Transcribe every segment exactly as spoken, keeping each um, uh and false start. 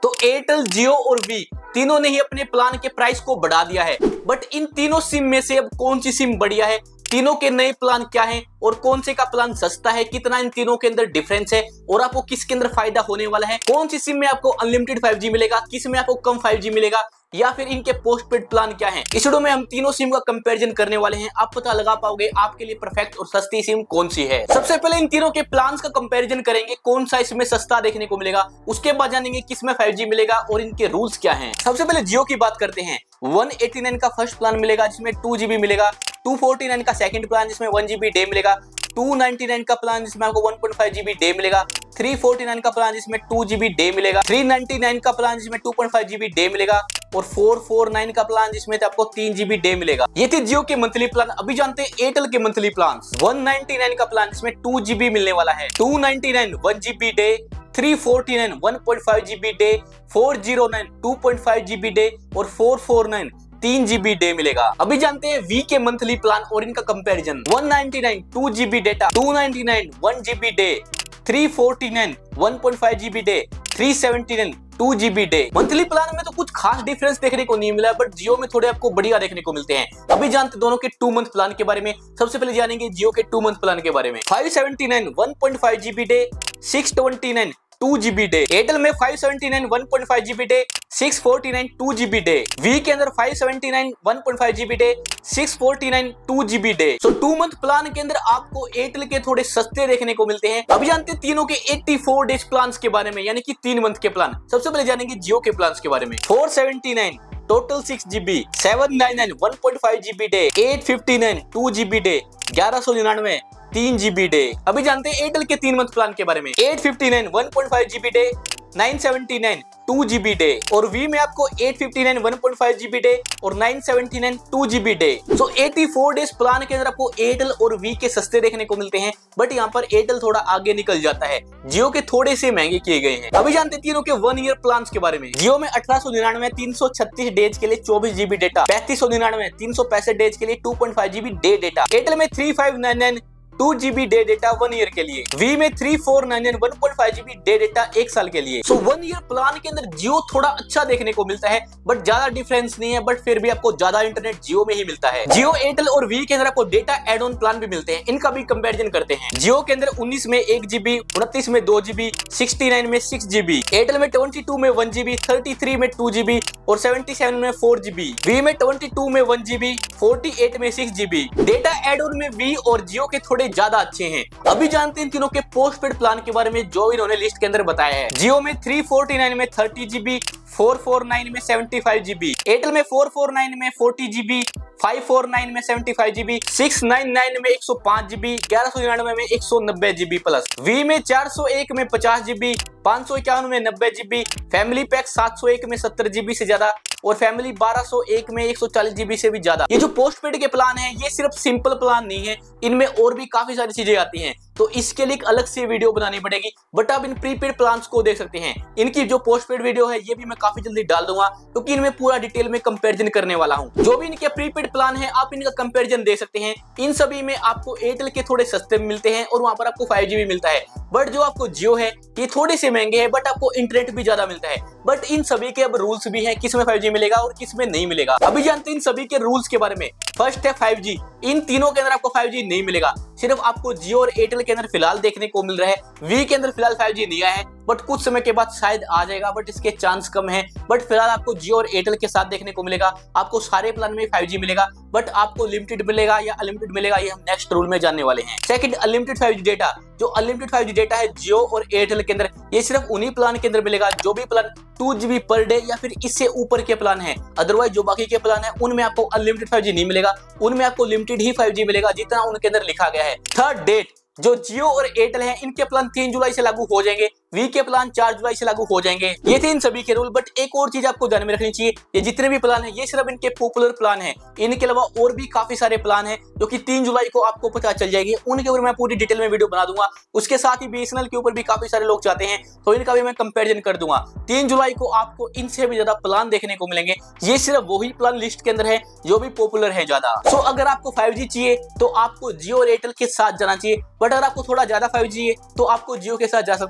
तो एयरटेल, जियो और वी तीनों ने ही अपने प्लान के प्राइस को बढ़ा दिया है। बट इन तीनों सिम में से अब कौन सी सिम बढ़िया है, तीनों के नए प्लान क्या हैं और कौन से का प्लान सस्ता है, कितना इन तीनों के अंदर डिफरेंस है और आपको किसके अंदर फायदा होने वाला है, कौन सी सिम में आपको अनलिमिटेड फाइव जी मिलेगा, किस में आपको कम फाइव जी मिलेगा, या फिर इनके पोस्टपेड प्लान क्या हैं। इस वीडियो में हम तीनों सिम का कंपैरिजन करने वाले हैं। आप पता लगा पाओगे आपके लिए परफेक्ट और सस्ती सिम कौन सी है। सबसे पहले इन तीनों के प्लान्स का कंपैरिजन करेंगे, कौन सा इसमें सस्ता देखने को मिलेगा, उसके बाद जानेंगे किसमें फाइव जी मिलेगा और इनके रूल्स क्या हैं। सबसे पहले जियो की बात करते हैं। वन एटी नाइन का फर्स्ट प्लान मिलेगा जिसमें टू जीबी मिलेगा, टू फोर्टी नाइन का सेकंड प्लान जिसमें वन जीबी डे मिलेगा, टू नाइंटी नाइन का प्लान जिसमें आपको one point five GB day मिलेगा, थ्री फोर्टी नाइन का प्लान जिसमें टू जीबी डे मिलेगा, थ्री नाइंटी नाइन का प्लान जिसमें two point five GB day मिलेगा और फोर फोर नाइन का प्लान जिसमें आपको थ्री जीबी डे मिलेगा। ये थे जियो के मंथली प्लान। अभी जानते हैं एयरटेल के monthly plan. One ninety nine का प्लान जिसमें टू जीबी मिलने वाला है, two ninety nine one GB day, three forty nine one point five GB day, four zero nine two point five GB day और four four nine तीन GB day मिलेगा। अभी जानते हैं वी के मंथली प्लान और इनका comparison. One ninety nine two GB data, two ninety nine one GB day, three forty nine one point five GB day, three seventy nine two GB day. Monthly plan में तो कुछ खास difference देखने को नहीं मिला, बट जियो में थोड़े आपको बढ़िया देखने को मिलते हैं। अभी जानते दोनों के टू मंथ प्लान के बारे में। सबसे पहले जानेंगे जियो के टू मंथ प्लान के बारे में। Five seventy nine one point five GB day, six twenty nine two GB day. Airtel में five seventy nine one point five GB day, six forty nine two GB day. Vi के अंदर five seventy nine one point five GB day, six forty nine two GB day. So two month plan के अंदर आपको Airtel के थोड़े सस्ते देखने को मिलते हैं। अभी जानते हैं तीनों के एटी फोर डेज प्लान के बारे में, यानी कि तीन मंथ के प्लान। सबसे पहले जानेंगे जियो के प्लान के बारे में। Four seventy nine total six GB, seven ninety nine one point five GB day, eight fifty nine two GB day, ग्यारह सौ निन्यानवे तीन जीबी डे। अभी जानते हैं एयरटेल के तीन मंथ प्लान के बारे में। Eight fifty nine one point five GB day, nine seventy nine two GB day और वी में आपको eight fifty nine one point five GB day और nine seventy nine two GB day. So eighty four days plan के अंदर आपको Airtel और we के सस्ते देखने को मिलते हैं, बट यहाँ पर एयरटेल थोड़ा आगे निकल जाता है, जियो के थोड़े से महंगे किए गए हैं। अभी जानते हैं तीनों के वन ईयर प्लान के बारे में। जियो में अठारह सौ निन्यानवे तीन सौ छत्तीस डेज के लिए चौबीस जीबी डेटा, पैंतीस सौ निन्यानवे तीन सौ पैंसठ डेज के लिए two point five GB day data. Airtel में three five nine nine two GB day data one year के लिए, वी में three four nine nine one point five GB day data एक साल के लिए। सो वन ईयर प्लान के अंदर जियो थोड़ा अच्छा देखने को मिलता है, बट ज्यादा डिफरेंस नहीं है, बट फिर भी आपको ज्यादा इंटरनेट जियो में ही मिलता है। जियो, एयरटेल और वी के अंदर आपको डेटा एड ऑन प्लान भी मिलते हैं, इनका भी कंपैरिजन करते हैं। जियो के अंदर उन्नीस में एक जीबी, उनतीस में दो जीबी, सिक्सटी नाइन में सिक्स जीबी, एयरटेल में ट्वेंटी टू में वन जीबी, थर्टी थ्री में टू जीबी और सेवेंटी सेवन में फोर जीबी, वी में ट्वेंटी टू में वन जीबी, फोर्टी एट में six GB. Data add on में वी और जियो के थोड़े ज्यादा अच्छे हैं। अभी जानते हैं तीनों के पोस्टपेड प्लान के बारे में जो इन्होंने लिस्ट के अंदर बताया है। जियो में थ्री फोर्टी नाइन में thirty GB, four four nine में सेवेंटी फाइव जीबी, एयरटेल में फोर फोर नाइन में forty GB, five four nine में seventy five GB, six nine nine में एक सौ पाँच जीबी, ग्यारह सौ निन्यानवे में एक सौ नब्बे जीबी प्लस, वी में चार सौ एक में पचास जीबी, पाँच सौ इक्यावन में नब्बे जीबी, फैमिली पैक सात सौ एक में सत्तर जीबी से ज्यादा और फैमिली बारह सौ एक में एक सौ चालीस जीबी से भी ज्यादा। ये जो पोस्टपेड के प्लान है ये सिर्फ सिंपल प्लान नहीं है, इनमें और भी काफी सारी चीजें आती हैं, तो इसके लिए एक अलग से वीडियो बनानी पड़ेगी। बट आप इन प्रीपेड प्लान्स को देख सकते हैं। इनकी जो पोस्टपेड वीडियो है ये भी मैं काफी जल्दी डाल दूंगा, क्योंकि इनमें पूरा डिटेल में कंपैरिजन करने वाला हूं। जो भी इनके प्रीपेड प्लान है आप इनका कंपैरिजन देख सकते हैं। इन सभी में आपको एयरटेल के थोड़े सस्ते मिलते हैं और वहां पर आपको फाइव जीबी मिलता है, बट जो आपको जियो है ये थोड़े से महंगे हैं, बट आपको इंटरनेट भी ज्यादा मिलता है। बट इन सभी के अब रूल्स भी हैं, किसमें फाइव जी मिलेगा और किसमें नहीं मिलेगा। अभी जानते हैं इन सभी के रूल्स के बारे में। फर्स्ट है फाइव जी। इन तीनों के अंदर आपको फाइव जी नहीं मिलेगा, सिर्फ आपको जियो और एयरटेल के अंदर फिलहाल देखने को मिल रहा है। वी के अंदर फिलहाल फाइव जी नहीं आया है, बट कुछ समय के बाद शायद आ जाएगा, बट इसके चांस कम है। बट फिलहाल आपको जियो और एयरटेल के साथ देखने को मिलेगा। आपको सारे प्लान में फाइव जी मिलेगा, बट आपको लिमिटेड मिलेगा या अनलिमिटेड मिलेगा ये हम नेक्स्ट रूल में जानने वाले हैं। Second, unlimited five G data. जो अनलिमिटेड फाइव जी डेटा है जियो और एयरटेल के अंदर ये सिर्फ उन्हीं प्लान के अंदर मिलेगा जो भी plan two GB per day या फिर इससे ऊपर के प्लान है। अदरवाइज जो बाकी के प्लान है उनमें आपको अनलिमिटेड फाइव जी नहीं मिलेगा, उनमें आपको लिमिटेड ही फाइव जी मिलेगा जितना उनके अंदर लिखा गया है। Third, date. जो जियो और एयरटेल है इनके प्लान तीन जुलाई से लागू हो जाएंगे, वी के प्लान चार जुलाई से लागू हो जाएंगे। ये थे इन सभी के रूल। बट एक और चीज आपको ध्यान में रखनी चाहिए, ये जितने भी प्लान है ये सिर्फ इनके पॉपुलर प्लान है, इनके अलावा और भी काफी सारे प्लान है जो कि तीन जुलाई को आपको पता चल जाएगी। उनके ऊपर मैं पूरी डिटेल में वीडियो बना दूंगा। उसके साथ ही बीएसएनएल के ऊपर भी काफी सारे लोग चाहते हैं, तो इनका भी मैं कंपेरिजन कर दूंगा। तीन जुलाई को आपको इनसे भी ज्यादा प्लान देखने को मिलेंगे। ये सिर्फ वही प्लान लिस्ट के अंदर है जो भी पॉपुलर है ज्यादा। सो अगर आपको फाइव जी चाहिए तो आपको जियो और एयरटेल के साथ जाना चाहिए, बट अगर आपको थोड़ा ज्यादा फाइव जी है तो आपको जियो के साथ जा सकते हैं।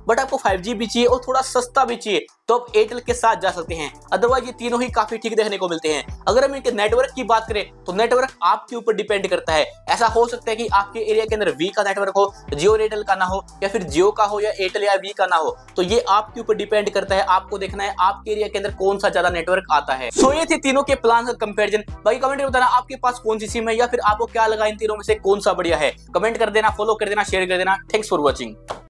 बट आपको फाइव जी भी चाहिए और थोड़ा सस्ता भी चाहिए तो आप एयरटेल के साथ जा सकते हैं। अदरवाइज ये तीनों ही काफी ठीक देखने को मिलते हैं। अगर हम इनके नेटवर्क की बात करें तो नेटवर्क आपके ऊपर डिपेंड करता है। ऐसा हो सकता है कि आपके एरिया के अंदर वी का नेटवर्क हो, जियो एयरटेल का ना हो, या फिर जियो का हो या एयरटेल या वी का ना हो। तो ये आपके ऊपर डिपेंड करता है, आपको देखना है आपके एरिया के अंदर कौन सा ज्यादा नेटवर्क आता है। सो ये थे तीनों के प्लान का कंपैरिजन। बाकी कमेंट में बताना आपके पास कौन सी सिम है या फिर आपको क्या लगा इन तीनों में से कौन सा बढ़िया है। कमेंट कर देना, फॉलो कर देना, शेयर कर देना। Thanks for watching.